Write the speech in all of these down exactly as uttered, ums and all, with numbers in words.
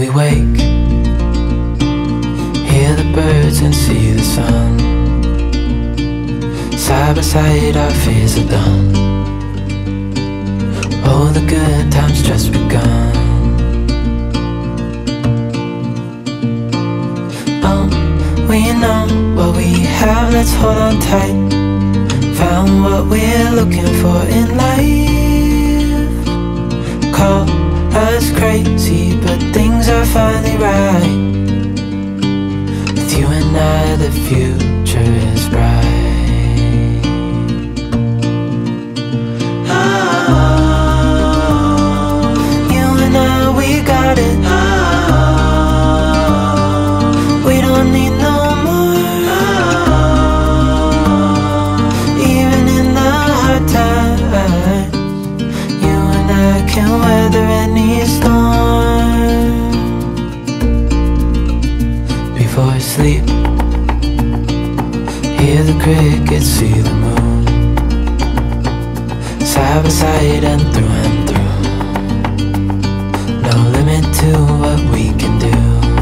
wake, hear the birds and see the sun. Side by side our fears are done. Oh, the good times just begun. Oh, we know what we have, let's hold on tight. Found what we're looking for in life. Call us crazy, but things are finally right. With you and I, the future is bright. Can weather any storm. Before I sleep, hear the crickets, see the moon. Side by side and through and through. No limit to what we can do.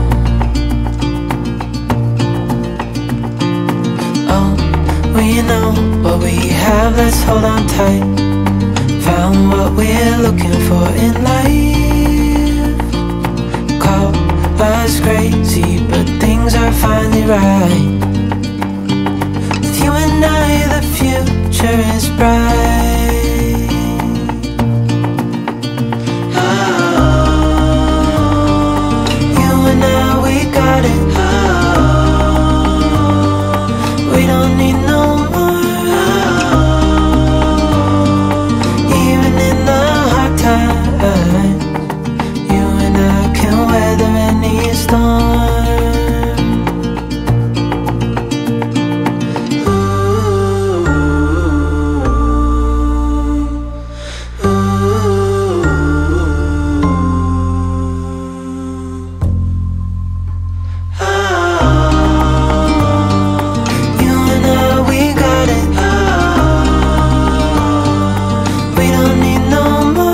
Oh, we know what we have, let's hold on tight. Found what we're looking for in life. Call us crazy, but things are finally right. With you and I, the future is bright. Oh, you and I, we got it. Oh, we don't need no more. You and I can weather any storm. Ooh, ooh, ooh. Oh, you and I, we got it. Oh, we don't need no more.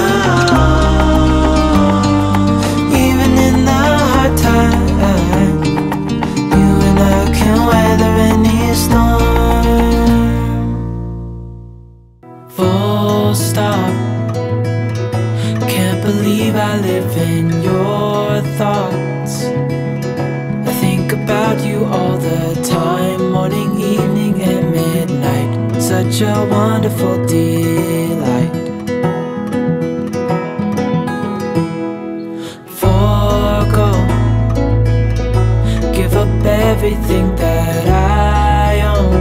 Full stop. Can't believe I live in your thoughts. I think about you all the time, morning, evening, and midnight. Such a wonderful delight. Forgo, give up everything that I own.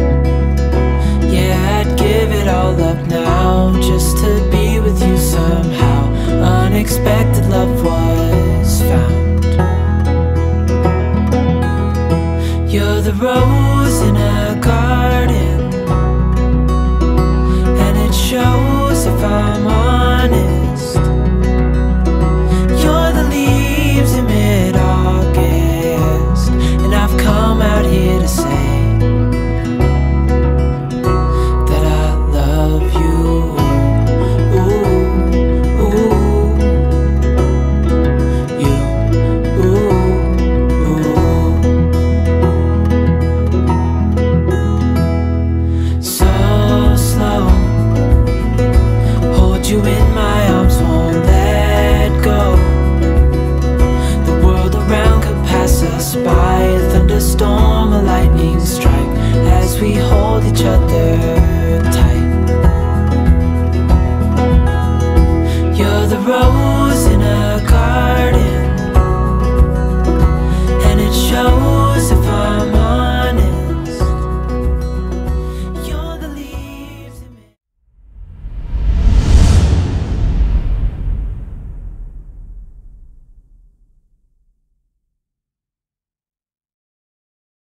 Give it all up now, just to be with you somehow. Unexpected love was found. You're the rose in a garden, and it shows if I'm honest. You're the leaves in mid-August, and I've come out here to say